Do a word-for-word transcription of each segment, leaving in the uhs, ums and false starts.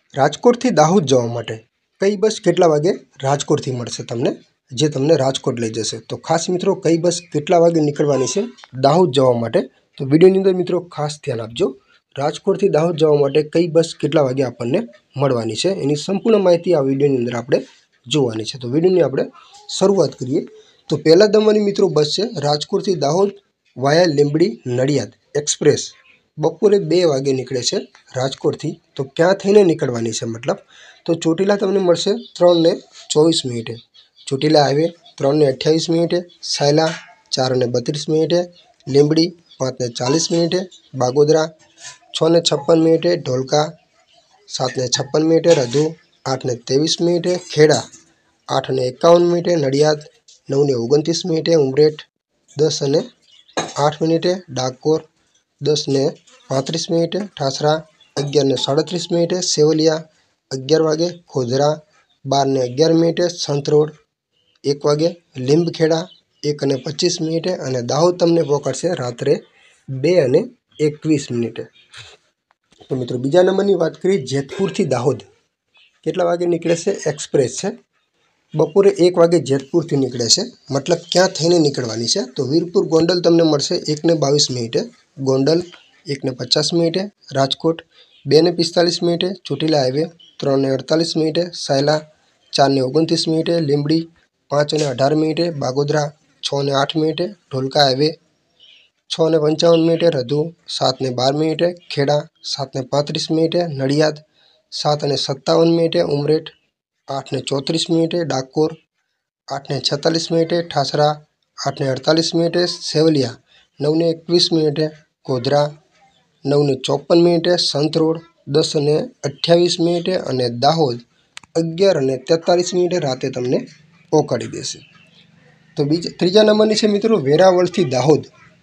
રાજકોટથી દાહોદ જવા માટે કઈ બસ કેટલા વાગે રાજકોટથી મળશે તમને, જે તમને રાજકોટ લઈ જશે? તો ખાસ મિત્રો કઈ બસ કેટલા વાગે નીકળવાની છે દાહોદ જવા માટે, તો વિડીયોની અંદર મિત્રો ખાસ ધ્યાન આપજો। રાજકોટથી દાહોદ જવા માટે કઈ બસ કેટલા વાગે આપણને મળવાની છે એની સંપૂર્ણ માહિતી આ વિડીયોની અંદર આપણે જોવાની છે। તો વિડીયોની આપણે શરૂઆત કરીએ તો પહેલા નંબરની મિત્રો બસ છે રાજકોટથી દાહોદ વાયા લીંબડી નડિયાદ એક્સપ્રેસ। બપોરે બે વાગે નીકળે છે રાજકોટથી। તો ક્યાં થઈને નીકળવાની છે મતલબ તો ચોટીલા તમને મળશે ત્રણ ને ચોવીસ મિનિટે, ચોટીલા હાઈવે ત્રણ ને અઠ્યાવીસ મિનિટે, સાયલા ચાર ને બત્રીસ મિનિટે, લીંબડી પાંચ ને ચાલીસ મિનિટે, બાગોદરા છ ને છપ્પન મિનિટે, ઢોલકા સાત ને છપ્પન મિનિટે, રધુ આઠ ને ત્રેવીસ મિનિટે, ખેડા આઠ ને એકાવન મિનિટે, નડિયાદ નવ ને ઓગણત્રીસ મિનિટે, ઉમરેઠ દસ અને આઠ મિનિટે, ડાકોર દસ ને પાંત્રીસ મિનિટે, ઠાસરા અગિયાર ને સાડત્રીસ મિનિટે, સેવલિયા અગિયાર વાગે, ખોધરા બાર ને અગિયાર મિનિટે, સંતરોડ એક વાગે, લીંબખેડા એક અને પચીસ મિનિટે અને દાહોદ તમને પહોંચાડશે રાત્રે બે અને એકવીસ મિનિટે। તો મિત્રો બીજા નંબરની વાત કરીએ જેતપુરથી દાહોદ કેટલા વાગે નીકળે છે? એક્સપ્રેસ છે, બપોરે એક વાગે જેતપુરથી નીકળે છે। મતલબ ક્યાં થઈને નીકળવાની છે તો વીરપુર ગોંડલ તમને મળશે એક ને બાવીસ મિનિટે, ગોંડલ એક ને પચાસ મિનિટે, રાજકોટ બે ને પિસ્તાલીસ મિનિટે, ચોટીલા હાઈવે ત્રણ ને અડતાલીસ મિનિટે, સાયલા ચાર ને ઓગણત્રીસ મિનિટે, લીંબડી પાંચ ને અઢાર મિનિટે, બાગોદરા છ ને આઠ મિનિટે, ઢોલકા હાઈવે છ ને પંચાવન મિનિટે, રધુ સાત ને બાર મિનિટે, ખેડા સાત ને પાંત્રીસ મિનિટે, નડિયાદ સાત ને સત્તાવન મિનિટે, ઉમરેઠ આઠ ને ચોત્રીસ મિનિટે, ડાકોર આઠ ને છેતાલીસ મિનિટે, ઠાસરા આઠ ને અડતાલીસ મિનિટે, સેવલિયા નવ ને એકવીસ મિનિટે, ગોધરા નવ ને ચોપન મિનિટે, સંતરોડ દસ ને અઠ્યાવીસ મિનિટે અને દાહોદ અગિયાર અને તેતાલીસ મિનિટે રાતે તમને પહોંચાડી દેશે। તો બીજા ત્રીજા નંબરની છે મિત્રો વેરાવળથી દાહોદ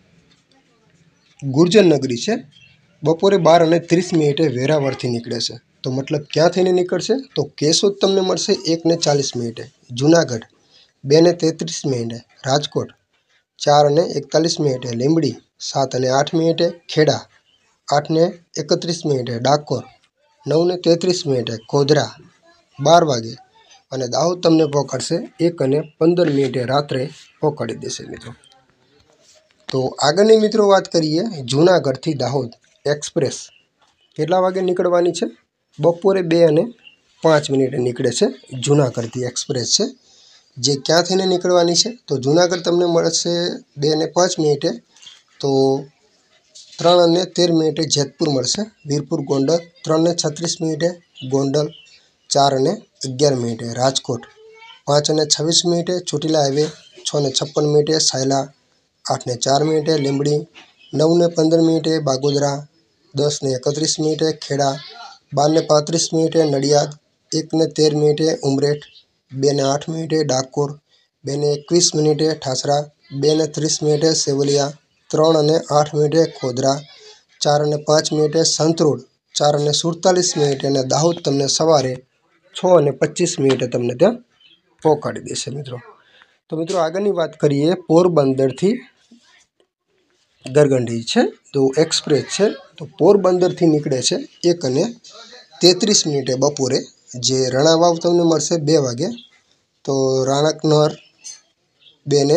ગુર્જર નગરી છે, બપોરે બાર અને ત્રીસ મિનિટે વેરાવળથી નીકળે છે। તો મતલબ ક્યાં થઈને નીકળશે તો કેશોદ તમને મળશે એક ને ચાલીસ મિનિટે, જુનાગઢ બે ને તેત્રીસ મિનિટે, રાજકોટ ચાર અને એકતાલીસ મિનિટે, લીંબડી સાત અને આઠ મિનિટે, ખેડા આઠ ને એકત્રીસ મિનિટે, ડાકોર નવ ને તેત્રીસ મિનિટે, ખોધરા બાર વાગે અને દાહોદ તમને પહોંચાડશે એક અને પંદર મિનિટે રાત્રે પહોંચાડી દેશે મિત્રો। તો આગળની મિત્રો વાત કરીએ જૂનાગઢથી દાહોદ એક્સપ્રેસ કેટલા વાગે નીકળવાની છે? બપોરે બે અને પાંચ મિનિટે નીકળે છે જૂનાગઢથી એક્સપ્રેસ છે, જે ક્યાં થઈને નીકળવાની છે તો જૂનાગઢ તમને મળશે બે ને પાંચ મિનિટે, તો ત્રણ અને તેર મિનિટે જેતપુર મળશે, વીરપુર ગોંડલ ત્રણ ને છત્રીસ મિનિટે, ગોંડલ ચાર અને અગિયાર મિનિટે, રાજકોટ પાંચ અને છવ્વીસ મિનિટે, ચોટીલા હાઈવે છ ને છપ્પન મિનિટે, સાયલા આઠ ને ચાર મિનિટે, લીંબડી નવ ને પંદર મિનિટે, બાગોદરા દસ ને એકત્રીસ મિનિટે, ખેડા બાર ને પાંત્રીસ મિનિટે, નડિયાદ એક ને તેર મિનિટે, ઉમરેઠ બે ને આઠ મિનિટે, ડાકોર બે ને એકવીસ મિનિટે, ઠાસરા બે ને ત્રીસ મિનિટે, સેવલિયા ત્રણ અને આઠ મિનિટે, ખોધરા ચાર અને પાંચ મિનિટે, સંતરોડ ચાર અને સુડતાલીસ મિનિટે અને દાહોદ તમને સવારે છ અને પચીસ મિનિટે તમને ત્યાં પહોંચાડી દેશે મિત્રો। તો મિત્રો આગળની વાત કરીએ પોરબંદરથી ગરગંડી છે, તો એક્સપ્રેસ છે, તો પોરબંદરથી નીકળે છે એક અને તેત્રીસ મિનિટે બપોરે, જે રણાવાવ તમને મળશે બે વાગે, તો રાણકનર બે ને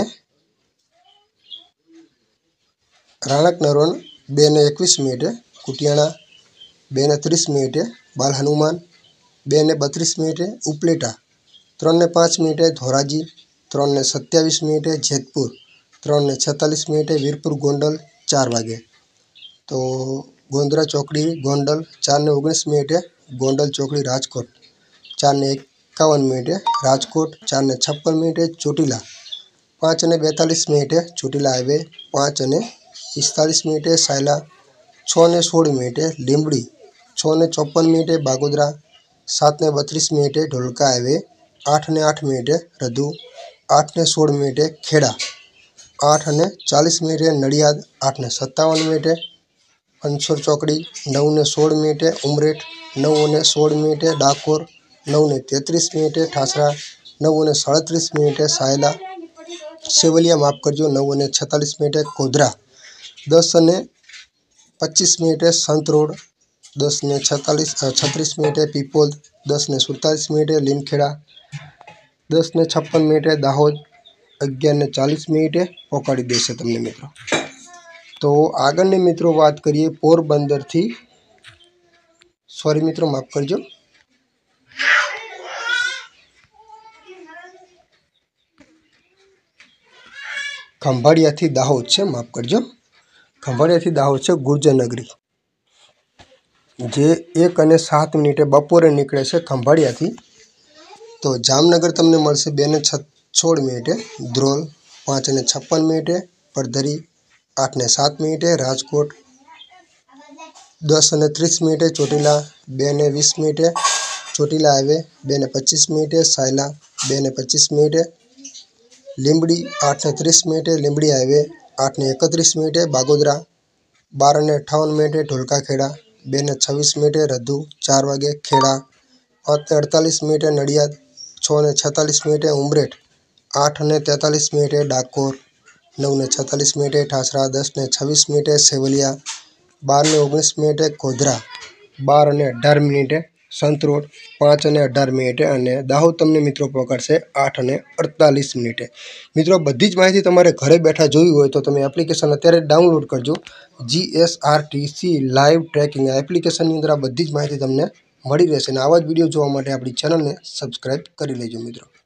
રાણકનરોન બે ને એકવીસ મિનિટે, કુટિયાણા બે ને ત્રીસ મિનિટે, બાલ હનુમાન બે ને બત્રીસ મિનિટે, ઉપલેટા ત્રણ ને પાંચ મિનિટે, ધોરાજી ત્રણ ને સત્યાવીસ મિનિટે, જેતપુર ત્રણ ને છેતાલીસ મિનિટે, વીરપુર ગોંડલ ચાર વાગે, તો ગોંદરા ચોકડી ગોંડલ ચાર ને ઓગણીસ મિનિટે, ગોંડલ ચોકડી રાજકોટ ચાર ને એકાવન મિનિટે, રાજકોટ ચાર ને છપ્પન મિનિટે, ચોટીલા પાંચ અને બેતાલીસ મિનિટે, ચોટીલા હાઈવે પાંચ અને પિસ્તાલીસ મિનિટે, સાયલા છ ને સોળ મિનિટે, લીંબડી છ ને ચોપન મિનિટે, બાગોદરા સાત ને બત્રીસ મિનિટે, ઢોલકા હાઈવે આઠ ને આઠ મિનિટે, રધુ આઠ ને સોળ મિનિટે, ખેડા આઠ અને ચાલીસ મિનિટે, નડિયાદ આઠ ને સત્તાવન મિનિટે, પંચોર ચોકડી નવ ને સોળ મિનિટે, ઉમરેઠ નવ અને સોળ મિનિટે, ડાકોર નવ ને તેત્રીસ મિનિટે, ઠાસરા નવ અને સાડત્રીસ મિનિટે, સાયલા સેવલિયા માફ કરજો નવ અને છેતાલીસ મિનિટે, ખોધરા દસ અને પચીસ મિનિટે, સંતરોડ दस ने छतालीस छत्रीस मिनिटे पीपोल, दस ने सुड़तालीस मिनिटे લીમખેડા, दस ने छप्पन मिनिटे दाहोद, अगियार ने चालीस मिनिटे पहोंचाड़ी देशे तमने मित्रों। तो आगळनी मित्रों बात करिए पोरबंदर थी, सॉरी मित्रों माफ करजो, खंभाळिया थी दाहोद छे, माफ करजो, खंभाळिया थी दाहोद छे गुर्जरनगरी, जे एक अने सात मिनिटे बपोरे निकळे छे खंभाळिया थी। तो जामनगर तमने मळशे बे ने सोळ मिनिटे, द्रोल पांच ने छप्पन मिनिटे, परधरी आठ ने सात मिनिटे, राजकोट दस ने तीस मिनिटे, ચોટીલા बे ने वीस मिनिटे, ચોટીલા हाईवे बे ने पच्चीस मिनिटे, सायला बे ने पच्चीस मिनिटे, લીંબડી आठ ने तीस मिनिटे, લીંબડી हाईवे आठ ने एकत्रीस मिनिटे, बागोदरा बार ने अठावन मिनिटे, ढोलका खेड़ा बे ने छवीस मिनिटे, रद्दू चार वागे, खेड़ा पांच ने अड़तालीस मिनिटे, नड़ियाद छ ने छतालीस मिनिटे, उमरेठ आठ ने तेतालीस मिनिटे, डाकोर नौ ने छतालीस मिनिटे, ठासरा दस ने छवीस मिनिटे, सेवलिया बार ने ओगनीस मिनिटे, गोधरा बार ने अठार मिनिटे, संतरोड पांच ने अठार मिनिटे और दाहोद तमने मित्रों पकड़शे आठ ने अड़तालीस मिनिटे। मित्रों बधी ज माहिती तमारे घरे बैठा जोई होय तो तमे एप्लिकेशन अत्यारे डाउनलॉड करजो, G S R T C live tracking application अंदर आ बधी ज माहिती तमने मળી રહેશે। અને આવા જ વિડીયો જોવા માટે આપણી ચેનલને સબસ્ક્રાઇબ કરી લેજો મિત્રો।